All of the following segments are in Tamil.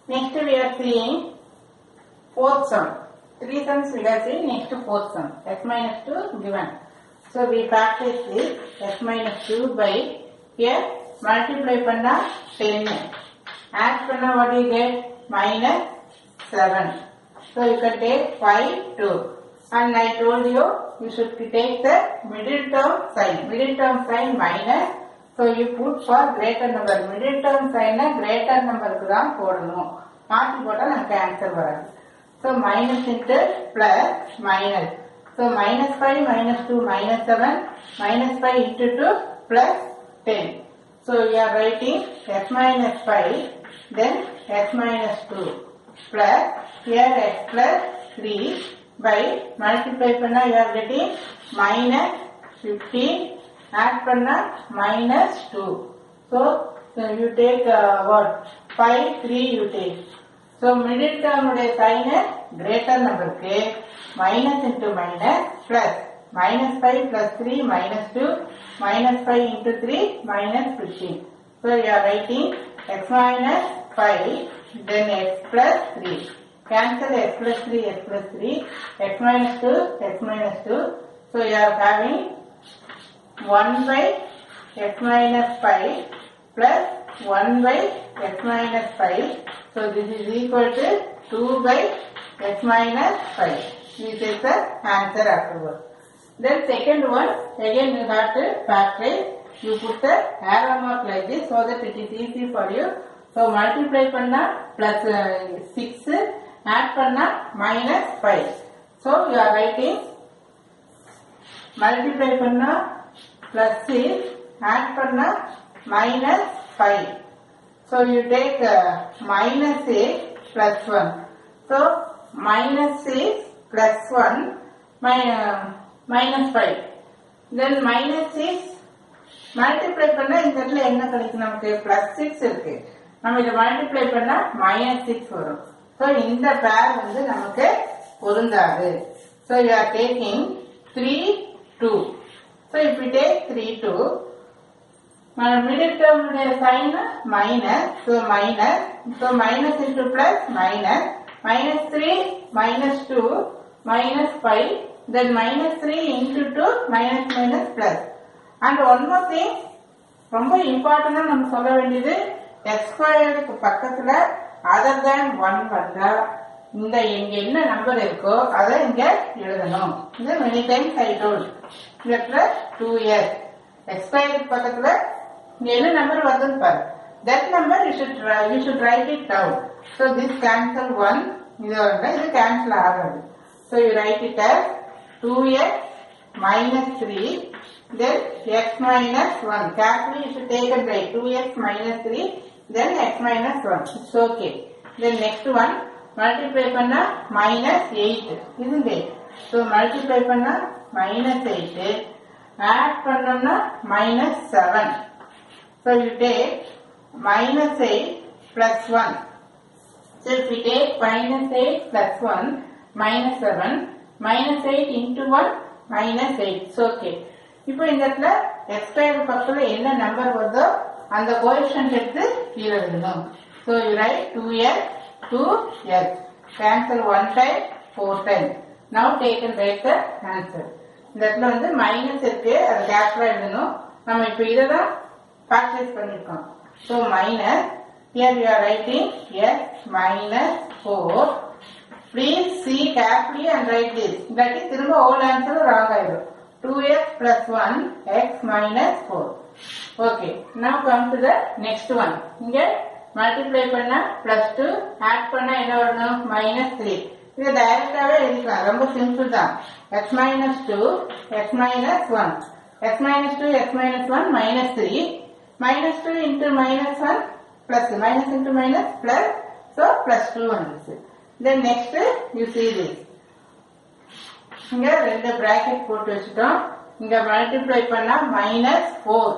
Next we are seeing fourth sum. Three sums we are seeing, next fourth sum. X minus 2 given. So we practice this x minus 2 by here multiply panna 10. Add panna what you get? Minus 7. So you can take 5, 2. And I told you should take the middle term sign. Middle term sign minus. So you put for greater number. Middle term sign greater number ku dhaan போடணும். மாத்தி போட்டா நமக்கு ஆன்சர் வராது. So minus into plus minus. So minus 5 minus 2 minus 7 minus 5 into 2 plus 10. So we are writing x minus 5 then x minus 2 plus here x plus 3 by multiply panna you are getting minus 15 add panna minus 2. So you take what? 5, 3 you take. So middle term sign greater number ke minus into minus plus minus 5 plus 3 minus 2 minus 5 into 3 minus 15. So you are writing x minus 5 then x plus 3. Cancel x plus 3 x plus 3 x minus 2 x minus 2. So you are having 1 by x minus 5 plus 1 by x minus 5. So this is equal to 2 by x minus 5. This is the answer afterwards. Then second one, again you have to factorize. You put the arrow mark like this so that it is easy for you. So multiply panna plus 6, add panna minus 5. So you are writing multiply panna plus 6, add panna minus 5. So you take minus 6 plus 1. So minus 6 plus 1 minus 5. Then minus 6 multiply panna இந்த இடத்துல என்ன கிடைக்கும் நமக்கு plus 6 இருக்கு. நம்ம இத multiply பண்ணா minus 6 வரும். So இந்த pair வந்து நமக்கு பொருந்தாது. So you are taking 3, 2. So if we take 3, 2 middle term sign minus, so minus into plus minus 3 minus 2 minus 5 then minus 3 into 2 minus plus. And one more thing ரொம்ப இம்பார்ட்டன்டா நம்ம சொல்ல வேண்டியது x squared க்கு பக்கத்துல other than 1 வந்தா இந்த இங்க என்ன நம்பர் இருக்கோ அத இங்க எழுதணும். இது many times I told. இதுல 2s x squared க்கு பக்கத்துல என்ன நம்பர் வருதுன்னு பாரு. That number you should write it down. So this cancel 1 இது cancel ஆகாது. So you write it as 2x minus 3 then x minus 1. Carefully you should take it right. 2x minus 3 then x minus 1. It's okay. Then next one multiply panna minus 8. Isn't it? So multiply panna minus 8 add pannamna minus 7. So you take minus 8 plus 1. So if we take minus 8 plus 1 minus 7 minus 8 into 1 minus 8. So okay. இப்போ இந்த இடத்துல x squared பக்கத்துல என்ன நம்பர் வருதோ அந்த கோஎஃபிஷியன்ட் எடுத்து கீழ எழுதணும். So you write 2x 2x. Cancel 1 time 4 time. Now take and write the answer. இந்த இடத்துல வந்து மைனஸ் இருக்கு அது கேப்ல எழுதணும். நம்ம இப்போ இததான் practice பண்ணிருக்கோம். So minus here we are writing x minus 4. Please see carefully and write this. இல்லாட்டி திரும்ப whole answer wrong ஆயிடும். 2x plus 1 x minus 4. Okay. Now come to the next one. இங்க multiply பண்ணா plus 2 add பண்ணா என்ன வரணும் minus 3. இது டைரக்டாவே எழுதிக்கலாம். ரொம்ப சிம்பிள் தான். x minus 2 x minus 1. x minus 2 x minus 1 minus 3 minus 2 into minus 1 plus minus into minus plus so plus 2 வந்துச்சு. Then next you see this. இங்க ரெண்டு bracket போட்டு வச்சிட்டோம். இங்க multiply பண்ணா minus 4.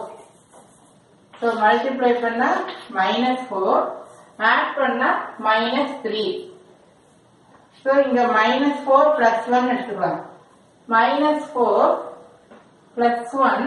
So multiply பண்ணா minus 4 add பண்ணா minus 3. So இங்க minus 4 plus 1 எடுத்துக்கலாம். Minus 4 plus 1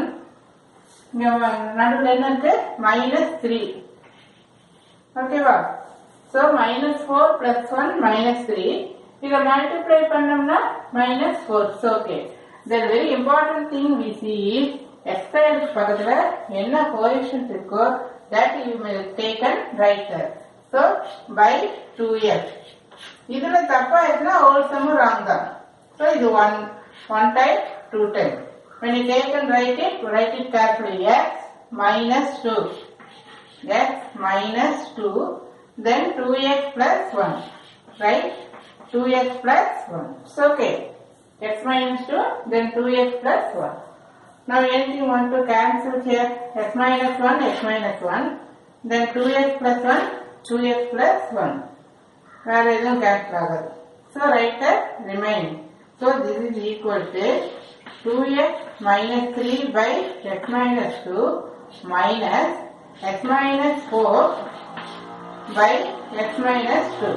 இங்க நடுவுல என்ன இருக்கு minus 3. ஓகேவா? So minus 4 plus 1 minus 3. இதை multiply பண்ணோம்னா minus 4. So okay. The very important thing we see is x squared பக்கத்துல என்ன coefficient இருக்கோ that you may take and write there. So by 2x. இதுல தப்பா இருக்குன்னா whole sum wrong தான். So இது one time 2 time. When you take and write it carefully. X minus 2. X minus 2. Then 2x plus 1. Right? 2x plus 1. It's okay. X minus 2. Then 2x plus 1. Now anything you want to cancel here? X minus 1, x minus 1. Then 2x plus 1, 2x plus 1. Where is the cancel agad. So write the remaining. So this is equal to 2x minus 3 by x minus 2 minus x minus 4 by x minus 2.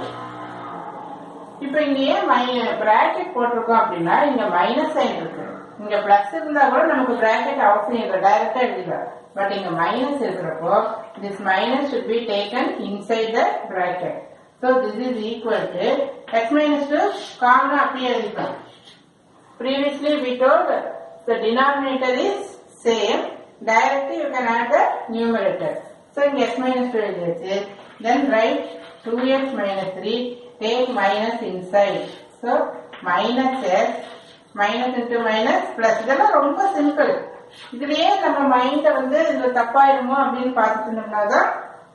இப்போ இங்கே பிராக்கெட் போட்டிருக்கோம் அப்படின்னா இங்க மைனஸ் சைன் இருக்கு. இங்க பிளஸ் இருந்தா கூட நமக்கு பிராக்கெட் அவசியம் இல்லை, டைரக்டா எழுதிடலாம். பட் இங்க மைனஸ் இருக்கிறப்போ this minus should be taken inside the bracket. So this is equal to x minus 2 காமனா அப்படியே எழுதிக்கலாம். Previously we told the denominator is same. Directly you can add the numerator. So in x minus 2 எழுதியாச்சு. Then write 2x minus 3. Take minus inside. So minus x minus into minus plus. இதெல்லாம் ரொம்ப சிம்பிள். இதுலயே நம்ம மைண்ட வந்து இதுல தப்பாயிருமோ அப்படின்னு பார்த்துட்டு இருந்தோம்னாதான்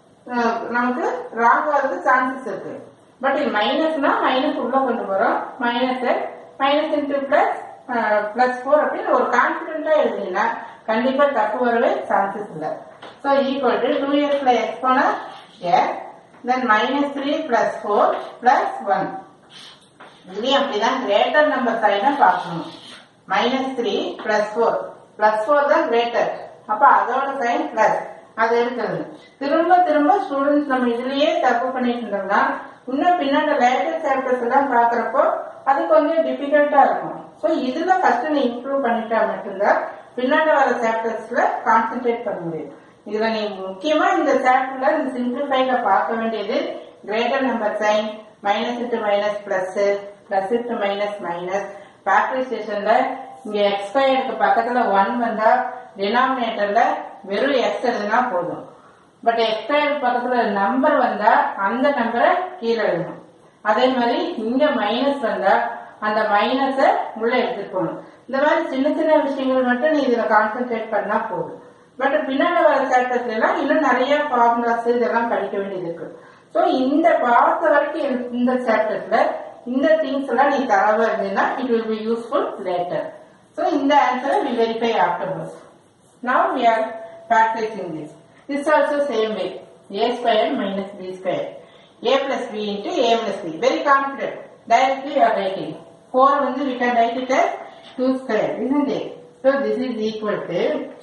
நமக்கு ராங் ஆகுது சான்சஸ் இருக்கு. பட் இது மைனஸ்னா மைனஸ் உள்ள கொண்டு போறோம். Minus minus into plus plus 4 அப்படின்னு ஒரு கான்பிடென்டா எழுதினா கண்டிப்பா தப்பு வரவே சான்சஸ் இல்லை. ஸோ ஈக்குவல் டு 2x ல x போனா x, then minus 3 plus 4 plus 1. இதுலயும் அப்படிதான் கிரேட்டர் நம்பர் சைனை பார்க்கணும். minus 3 plus 4 plus 4 தான் கிரேட்டர். அப்ப அதோட சைன் பிளஸ் அது இருக்கிறது. திரும்ப திரும்ப ஸ்டூடெண்ட்ஸ் நம்ம இதுலயே தப்பு பண்ணிட்டு இருந்தோம்னா இன்னும் பின்னாடி லேட்டர் சாப்டர்ஸ் எல்லாம் பாக்குறப்போ அது கொஞ்சம் டிஃபிகல்ட்டா இருக்கும். ஸோ இதுல ஃபர்ஸ்ட் நீ இம்ப்ரூவ் பண்ணிட்டா மட்டும்தான் பின்னாடி வர சாப்டர்ஸ்ல கான்சென்ட்ரேட் பண்ண முடியும். இதுல நீ முக்கியமா இந்த சாப்டர்ல இந்த சிம்பிளிஃபைல பார்க்க வேண்டியது greater number sign, minus into minus plus, plus into minus minus. ஃபேக்டரைசேஷன்ல இங்க எக்ஸ் ஸ்கொயருக்கு பக்கத்துல 1 வந்தா டினாமினேட்டர்ல வெறும் எக்ஸ் எழுதுனா போதும். பட் எக்ஸ் ஸ்கொயருக்கு பக்கத்துல நம்பர் வந்தா அந்த நம்பரை கீழே எழுதணும். அதே மாதிரி இங்க மைனஸ் வந்தா அந்த மைனஸ உள்ள எடுத்துட்டு போகணும். இந்த மாதிரி சின்ன சின்ன விஷயங்கள் மட்டும் நீ இதுல கான்சென்ட்ரேட் பண்ணா போதும். பட் பின்னாடி வர சாப்டர்ஸ்ல எல்லாம் இன்னும் நிறைய ஃபார்முலாஸ் இதெல்லாம் படிக்க வேண்டியது இருக்கு. ஸோ இந்த பார்த்த வரைக்கும் இந்த சாப்டர்ஸ்ல இந்த திங்ஸ் எல்லாம் நீ தரவா இருந்தீங்கன்னா it will be useful later. So இந்த ஆன்சரை we verify afterwards. Now we are factorising this. This also same way. A squared minus B squared. A plus B into A plus B. Very confident. Directly you are writing. 4 வந்து we can write it as 2 squared, isn't it? So this is equal to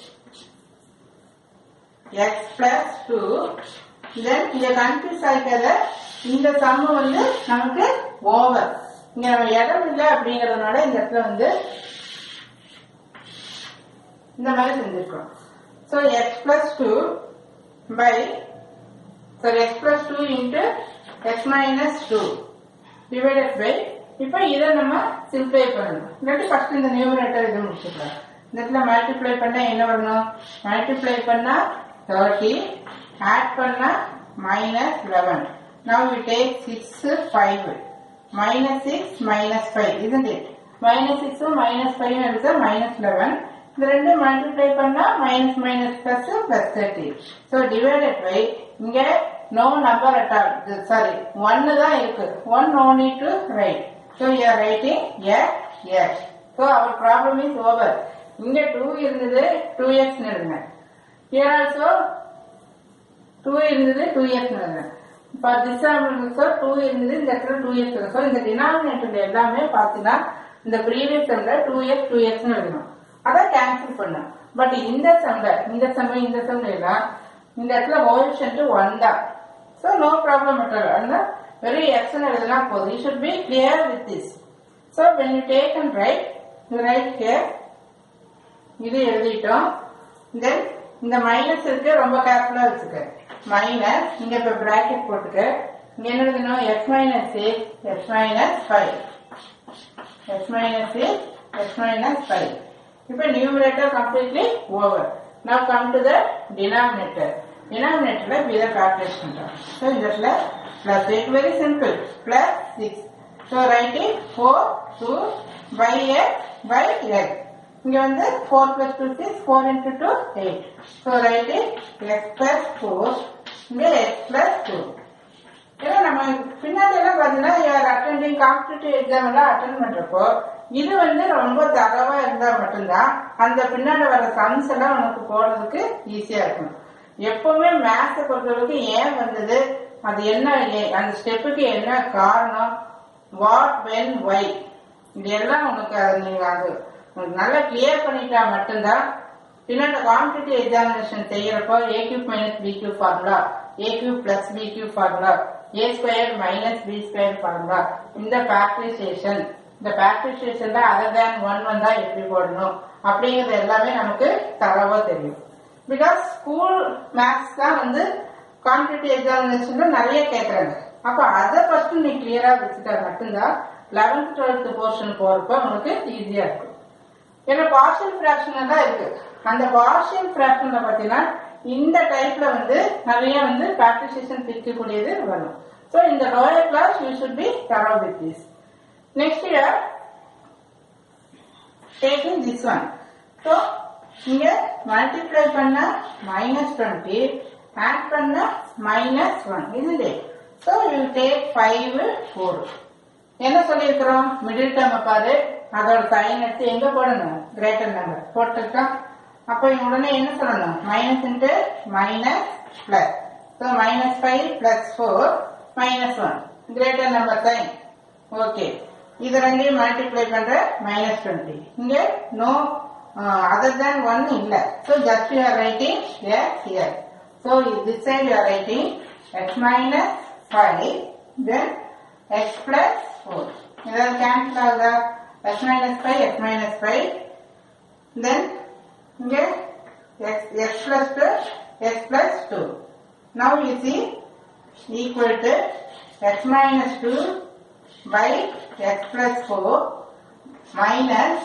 x plus 2. Then இங்க கன்ஃபியூஸ் ஆகிக்காத. இந்த சம் வந்து நமக்கு ஓவர். இங்க நம்ம இடம் இல்லை அப்படிங்கறதுனால இந்த இடத்துல வந்து இந்த மாதிரி செஞ்சிருக்கோம். So x plus 2 by x plus 2 into x minus 2 divided by. இப்போ இதை நம்ம சிம்பிளை பண்ணணும். இல்லாட்டி ஃபர்ஸ்ட் இந்த நியூமரேட்டர் இதை முடிச்சுக்கலாம். இந்த இடத்துல மல்டிப்ளை பண்ணா என்ன வரணும்? மல்டிப்ளை பண்ணா 30, ஆட் பண்ணா minus 11. Now we take 6, 5. Minus 6, minus 5, isn't it? Minus 6 minus 5 is minus 11. இந்த ரெண்டு மல்டிப்ளை பண்ணா minus minus plus plus 30. So divided by இங்க no number at all, sorry 1 தான் இருக்கு. 1 no need to write. So you are writing x. So our problem is over. இங்க 2 இருந்தது 2x எழுதுங்க. Here also 2 இருந்தது 2x எழுதுங்க. For this also 2 இருந்தது, இந்த இடத்துல 2x இருக்கு. So இந்த டினாமினேட்டர் எல்லாமே பார்த்தீங்கன்னா இந்த ப்ரீவியஸ் சம்ல 2x எழுதணும். அதை கேன்சல் பண்ணும். பட் இந்த சம்ல எல்லாம் இந்த இடத்துல கோஎஃபிஷியன்ட் 1 தான். So no problem at all. அதனால வெறும் x எழுதுனா போதும். You should be clear with this. So when you take and write, you write here. இது எழுதிட்டோம். தென் இந்த மைனஸ் இருக்கு, ரொம்ப கேர்ஃபுல்லா வச்சுக்க. மைனஸ் இங்க இப்ப பிராக்கெட் போட்டுக்க. இங்க என்ன எழுதணும்? x minus 6, x minus 5. x minus 6, x minus 5. இப்போ numerator completely over. Now come to the denominator. Denominator we are calculation. So in this plus 8 very simple. Plus 6. So write it 4 2 by x by x. இங்க வந்து 4 plus 2 6, 4 into 2 8. So write it x plus 4 இங்க x plus 2. ஏன்னா நம்ம பின்னாடி எல்லாம் பாத்தீங்கன்னா யார் அட்டெண்டிங் காம்படிட்டிவ் எக்ஸாம் எல்லாம் அட்டென்ட் பண்றப்போ இது வந்து ரொம்ப தரவா இருந்தா மட்டும்தான் அந்த பின்னாடி வர சம்ஸ் எல்லாம் உனக்கு போடுறதுக்கு ஈஸியா இருக்கும். எப்பவுமே மேத்ஸை பொறுத்தவரைக்கும் ஏன் வந்தது, அது என்ன, அந்த ஸ்டெப்புக்கு என்ன காரணம், வாட் வென் ஒய், இது எல்லாம் உனக்கு நீங்க அது நல்லா கிளியர் பண்ணிட்டா மட்டும்தான் பின்னாடி காம்படிட்டிவ் எக்ஸாமினேஷன் செய்யறப்போ a cube minus b cube formula, a cube plus b cube formula, a square minus b square formula, இந்த ஃபேக்டரைசேஷன், இந்த ஃபேக்டரைசேஷன்ல அதர் தேன் 1 வந்தா எப்படி போடணும் அப்படிங்கிறது எல்லாமே நமக்கு தரவா தெரியும். பிகாஸ் ஸ்கூல் மேத்ஸ் தான் வந்து காம்படிட்டிவ் எக்ஸாமினேஷன்ல நிறைய கேட்கறாங்க. அப்ப அதை ஃபர்ஸ்ட் நீ கிளியரா வச்சுட்டா மட்டும்தான் 11th 12th போர்ஷன் போறப்ப உனக்கு ஈஸியா இருக்கும். ஏன்னா பார்ஷியல் ஃபிராக்ஷன் தான் இருக்கு. அந்த பார்ஷியல் ஃபிராக்ஷன்ல பாத்தீங்கன்னா இந்த டைப்ல வந்து நிறைய வந்து ஃபேக்டரைசேஷன் பிரிக்கக்கூடியது வரும். So in the lower class you should be thorough with this. Next year taking this one. So இங்க multiply பண்ணா -20, add பண்ணா -1, isn't it? So you take 5 4. என்ன சொல்லியிருக்கிறோம்? மிடில் டேர்ம் பாரு, அதோட சைன் எடுத்து எங்க போடணும்? கிரேட்டர் நம்பர் போட்டுருக்கா. அப்ப உடனே என்ன சொல்லணும்? Minus into minus plus. So -5 + 4 -1 greater number sign. Okay, இது ரெண்டையும் மல்டிப்ளை பண்ற -20. இங்க நோ அதர் தேன் 1 இல்ல. So just you are writing x here. So this side you are writing x minus 5 then x plus 4. இதாவது கேன்சல் ஆகுதா? x minus 5 x minus 5 then இங்க x plus 2 x plus 2. Now you see equal to x minus 2 by x plus 4 minus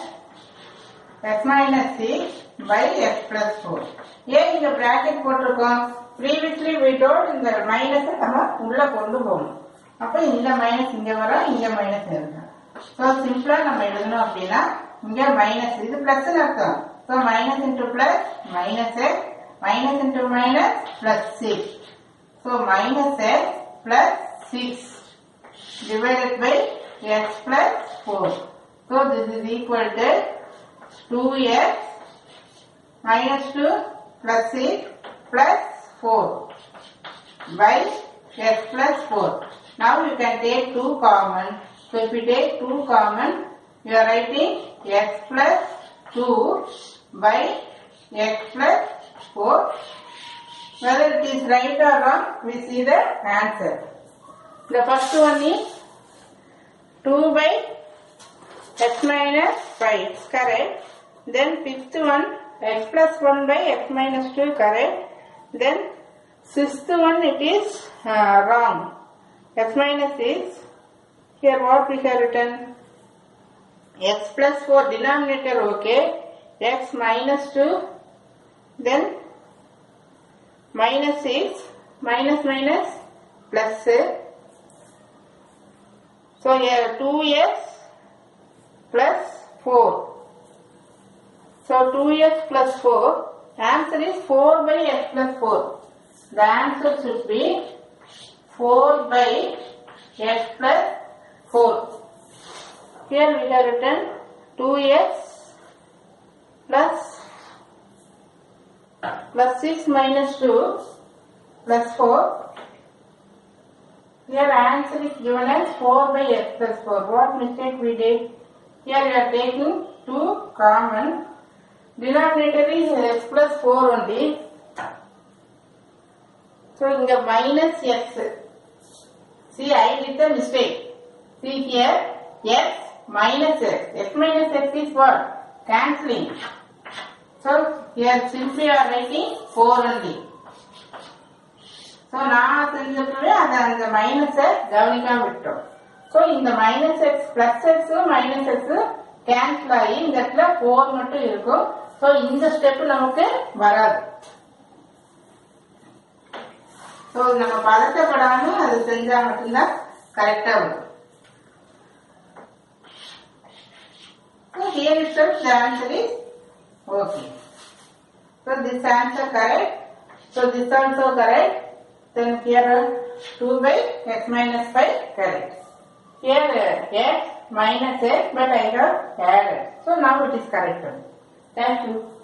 x minus 6 by x plus 4. ஏன் இங்க பிராக்கெட் போட்டிருக்கோம்? previously we told இந்த மைனஸ் நம்ம உள்ள கொண்டு போகணும். அப்ப இந்த மைனஸ் இங்க வரும், இங்க மைனஸ் இருக்கும். ஸோ சிம்பிளா நம்ம எழுதணும் அப்படின்னா இங்க மைனஸ், இது பிளஸ் அர்த்தம். So minus into plus minus x, minus into minus plus 6. So minus x plus 6 divided by x plus 4. So this is equal to 2x minus 2 plus 6 plus 4 by x plus 4. Now you can take 2 common. So if you take 2 common, you are writing x plus 2 by x plus 4. Whether it is right or wrong, we see the answer. The first one is 2 by x minus 5, correct. Then fifth one, x plus 1 by x minus 2, correct. Then sixth one, it is wrong. X minus 6, here what we have written? X plus 4 denominator, okay. X minus 2, then minus 6, minus minus plus. So here 2x plus 4. So 2x plus 4, answer is 4 by x plus 4. The answer should be 4 by x plus 4. Here we have written 2x plus 6 minus 2 plus 4. Here answer is given as 4 by x plus 4. What mistake we did? Here we are taking 2 common. Denominator is x plus 4 only. So in the minus x. See, I did the mistake. See here, x minus x. X minus x is what? Cancelling. So here simply you are writing 4 only. So now செஞ்சப்பவே அதை அந்த மைனஸை கவனிக்காம விட்டோம். ஸோ இந்த minus x plus x minus x cancel ஆகி இந்த இடத்துல 4 மட்டும் இருக்கும். ஸோ இந்த ஸ்டெப் நமக்கு வராது. ஸோ நம்ம பதட்டப்படாம அது செஞ்சா மட்டும்தான் கரெக்டா வரும். So here itself the answer is okay. So this answer correct. So this also correct. Then here 2 by x minus 5 correct. Here x minus x, but I have added. So now it is correct. Thank you.